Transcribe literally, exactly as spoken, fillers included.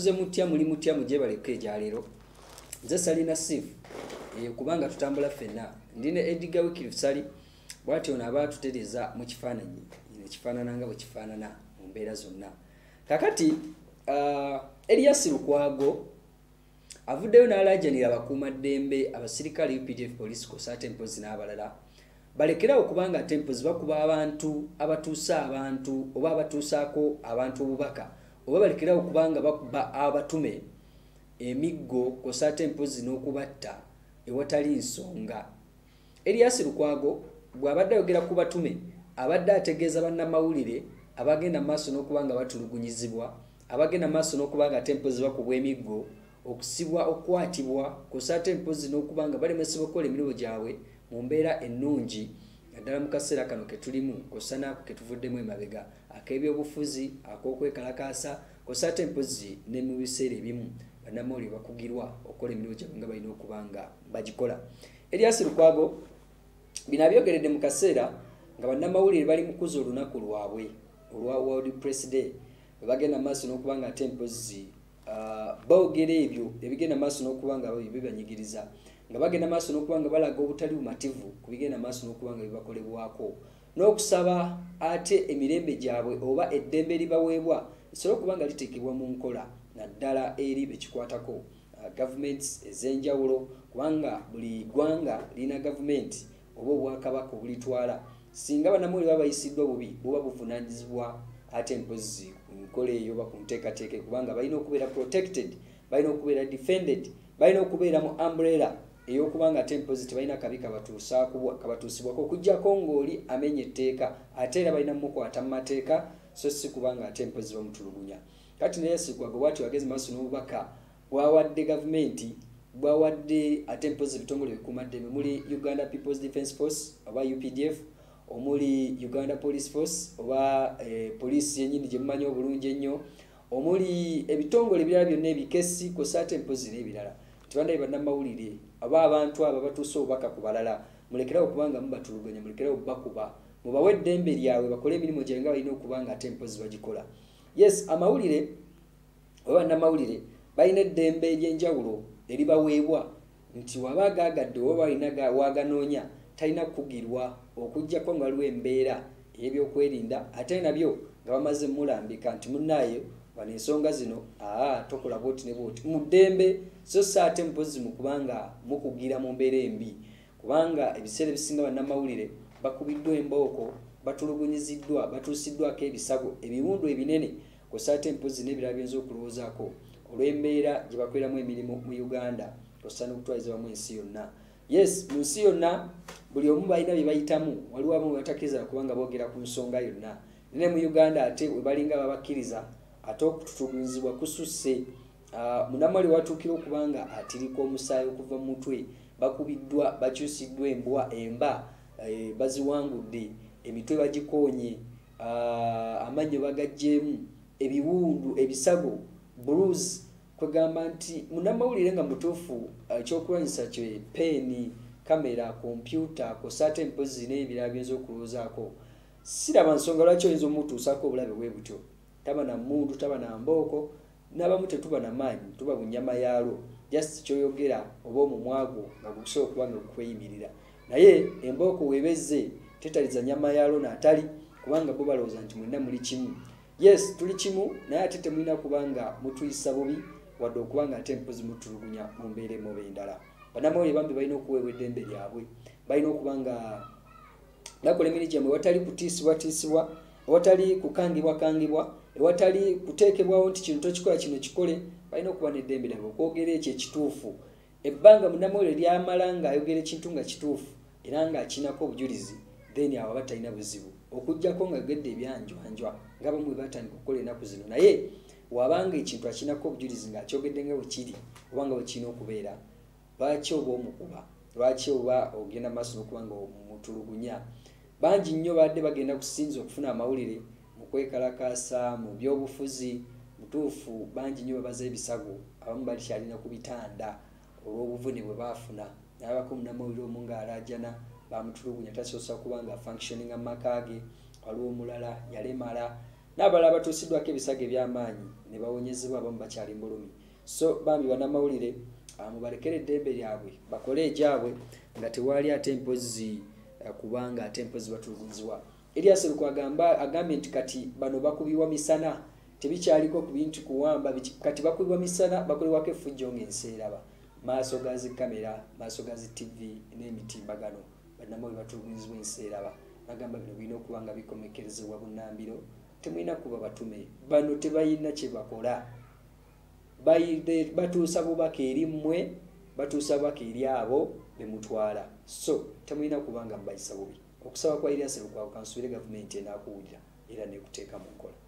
batuze mutya muli mutya muje baleke jalero nze salina sifu e kubanga tutambula fenna ndine Edgar Wycliffe Sali bwati ona abatutereza mu kifaananyi ine kifaanana nga bwe kifaanana mu mbeera zonna kakati uh, Elias Lukwago avuddeyo n'alajanira abakuuma ddembe abasirikale U P D F police ko sate mpozi n'abalala balekera okubanga tempos bakuba abantu abatuusa abantu oba abatuusaako abantu obubaka oba balekera okubanga bakuba abatume emiggo ko sate mpozi n'okubatta ewatali nsonga. Elias Lukwago bw'abadde ayogera ku batume abadde ategeeza bannamawulire abagenda maaso n'okubanga batulugunyizibwa abagenda maaso n'okubanga tempos bakubwa emiggo okusibwa okwatibwa kusate mpozi n'okubanga balemesebwa okukola emirimu gyabwe mu mbeera ennungi naddala mu kaseera kano ke tulimu kusana ke tuvuddemu emabega ak'ebyobufuzi ak'okwekalakaasa kusate mpozi ne mu biseera ebimu bannamawulire bakugirwa okukola emirimu gyabwe nga balina okubanga bagikola. Elias Lukwago bino abyogeredde mu kaseera nga bannamawulire bali mu kuza olunaku lwabwe olwa World Press Day bwe bagenda maaso n'okubanga ate mpozi Uh, boogera ebyo ebigenda maaso n'okubanga bibanyigiriza nga bagenda maaso n'okubanga balaga obutali bumativu ku bigenda maaso n'okubanga bibakolebwako n'okusaba ate emirembe gyabwe oba eddembe libaweebwa lisobola okubanga liteekebwa mu nkola naddala eri bekikwatako uh, gavumenti ez'enjawulo kubanga buli ggwanga lirina gavumenti oba obwakabaka obulitwala singa bannamawulire babayisiddwa bubi buba buvunaanyizibwa ate mpozi nkola eyo bakunteekateeke kubanga balina okubeera protected balina okubeera defended balina okubeera mu umbrella ey'okubanga ate mpozi tebalina kabi kabatuusibwako okuggyako ng'oli amenya etteeka ate era balina mukwata mu mateeka so si kubanga ate mpozi bamutulugunya. Kati naye Lukwago bw'ati wageze maaso n'obubaka bwawadde gavumenti bwawadde ate mpozi ebitongole bikuumaddembe muli Uganda People's Defence Force oba U P D F omuli Uganda Police Force oba eh, police yenyini gye mumanyi obulungi ennyo omuli ebitongole ebirala byonna ebikesi ko sate mpozi n'ebirala tibanda bannamawulire aba abantu aba batuuse obubaka ku balala mulekerawo okubanga mubatuluganya mulekerawo bakuba mubawe eddembe lyabwe bakole emirimu gyabwe nga balina okubanga ate mpozi bagikola. Yes, amawulire oba bannamawulire balina eddembe ery'enjawulo eribaweebwa nti waba agaagadde oba balina waaganoonya talina kugirwa okujjako nga waliwo embeera ey'ebyokwerinda ate nabyo nga bamaze mulambika nti munnaayo bano ensonga zino aa tokola bwoti ne bwoti mu ddembe so saate mpozi mu kubanga mukugira mu mbeera embi kubanga ebiseera ebisinga bannamawulire bakubiddwa embooko batulugunyiziddwa batuusiddwako ebisago ebiwundu ebinene ku saate mpozi n'ebirala byinza okulowoozaako olw'embeera gye bakoleramu emirimu mu Uganda osana okutwalizibwamu ensi yonna. Yes, mu nsi yonna buli omu balina bye bayitamu waliwo abamu batakkiriza kubanga boogera ku nsonga yonna nene mu Uganda ate we balinga babakkiriza ate okututulugunyizibwa kususse uh, munnamawulire watuukira okubanga atirika omusaayi okuva mu mutwe bakubiddwa bakyusiddwa embwa emba eh, baziwangudde emitwe bagikoonye uh, amannyo bagagjeemu ebiwundu ebisago bruise kwegamba nti munnamawulire nga mutuufu ekyokulwanyisa kye peeni kamera kompyuta kosate mpozi n'ebirala byinza okulowoozaako siraba nsonga lwaki oyinza omutuusaako obulabe bwe butyo taba na mmundu taba na mbooko n'abamu tetuba na maanyi tuba bunyama yaalwo just kyoyogera oba omumwago nga gukusobola okuba nga okweyimirira naye embooko webezze tetaliza nyama yaalwo n'atali kubanga bo balowooza nti mwenna muli kimu. Yes, tuli kimu naye ate temulina kubanga mutuyisa bubi wadde okubanga ate mpozi mutulugunya mu mbeera emu oba endala. Bannamawulire bambi balina okuweebwa eddembe lyabwe balina okubanga bakola emirimu gyabwe ewatali kutiisibwatiisibwa ewatali kukangibwakangibwa ewatali kuteekebwawo nti kino tokikola kino kikole balina okuba n'eddembe lyabwe okwogera ekyo ekituufu ebbanga munnamawulire lyamala ng'ayogera ekintu nga kituufu era ng'akinako obujulizi then abo batalina buzibu okujjako nga gedde ebyanjwanjwa nga bamu bwe batandika okukola ennaku zino naye wabanga ekintu akinako obujulizi ng'akyogedde nga bwe kiri oba nga bwe kirina okubeera lwaki oba omukuba lwaki oba ogenda maaso n'okuba nga omutulugunya. Bangi nnyo badde bagenda kusinza okufuna amawulire mu kwekalakaasa mu byobufuzi mutuufu bangi nnyo babaza ebisago abamu balikyalina ku bitanda olw'obuvune bwe baafuna nabako munnamawulire omu ng'alaajana bamutulugunya tasobola kuba nga functioninga mu maka ge waliwo omulala yalemala n'abalala batuusiddwako ebisago eby'amaanyi ne bawonyezebwa abamu bakyali mbulumi. So bambi bannamawulire mubalekere eddembe lyabwe bakole egyabwe nga tewali ate mpozi kubanga ate mpozi batulugunyizibwa. Erias Lukwago agambye nti kati bano bakubibwa misana tebikyaliko ku bintu kuwamba kati bakubibwa misana bakolewako effujjo ng'ensi eraba. Maaso ga zi kamera, maaso ga zi T V n'emitimbagano bannamawulire batulugunyizibwa ensi eraba. Bagamba bino birina okuba nga bikomekerezebwa bunnambiro, temulina kuba batume bano tebalina kye bakola. Batuusa bubaka eri mmwe, batuusa bubaka eri abo be mutwala. So temulina kuba nga mubayisa bubi. Okusaba kwa Erias Lukwago kansubire gavumenti enaakuwulira era n'ekuteeka mu nkola.